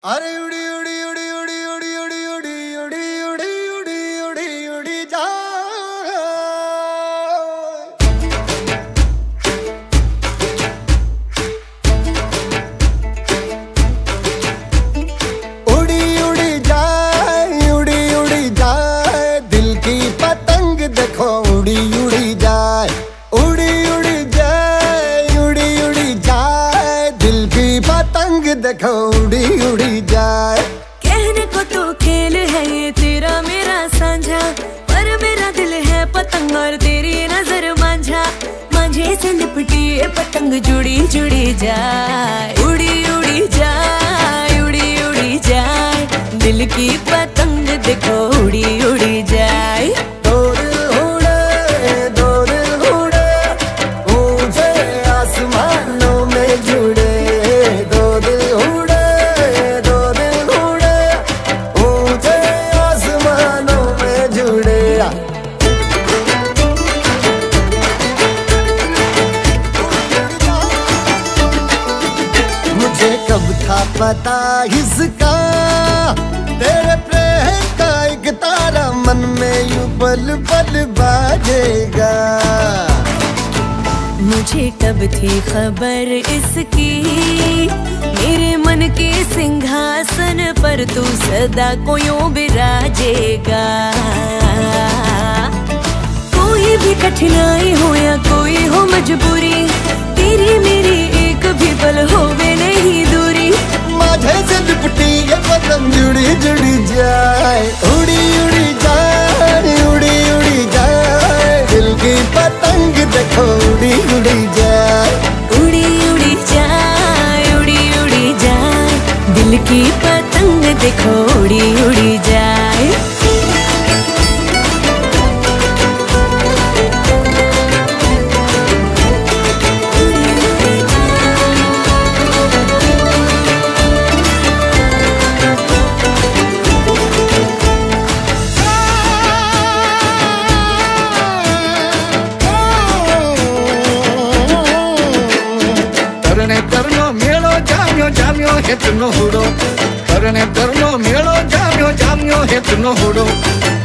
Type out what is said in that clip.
अरे उड़ी उड़ी उड़ी उड़ी उड़ी उड़ी उड़ी उड़ी उड़ी उड़ी उड़ी उड़ी जा उड़ी उड़ी जाए उड़ी उड़ी जाए दिल की पतंग देखो उड़ी उड़ी जाए उड़ी उड़ी जाए उड़ी उड़ी जाए दिल की पतंग देखो उड़ी उड़ी जाए। कहने को तो खेल है ये तेरा मेरा साझा, पर मेरा दिल है पतंग और तेरी नजर मांझा। मांझे से लिपटी ये पतंग जुड़ी जुड़ी जाए उड़ी उड़ी जाए उड़ी उड़ी जाए दिल की पतंग देखो उड़ी उड़ी जाए। दो दिल उड़े ऊंचे आसमानों में जुड़े दो दिल उड़े ऊंचे आसमानों में जुड़े। मुझे कब था पता इसका तेरे प्रेम का एक तारा मन में यूं पल पल बाजेगा। मुझे कब थी खबर इसकी मेरे मन के सिंहासन पर तू सदा को यूं बिराजेगा। कोई भी कठिनाई हो या कोई हो मजबूरी तेरी मेरी एक भी पल होवे नहीं दूरी। माझे से लिपटी ये पतंग जुड़ी जुड़ी जाए उड़ी उड़ी जाए उड़ी उड़ी जाए दिल की पतंग देखो उड़ी उड़ी जाए उड़ी उड़ी जाए उड़ी उड़ी जाए दिल की पतंग देखो उड़ी उड़ी जाए। जाम्यो हेतनो हुडो करने करनो मेलो जाम्यो हेतनो हुडो